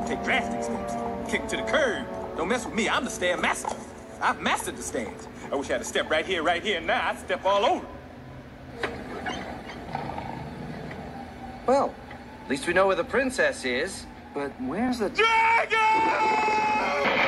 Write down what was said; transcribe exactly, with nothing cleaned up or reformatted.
take drastic steps. Kick to the curb. Don't mess with me. I'm the stand master. I've mastered the stands. I wish I had a step right here, right here, and now I'd step all over. Well, at least we know where the princess is. But where's the dragon?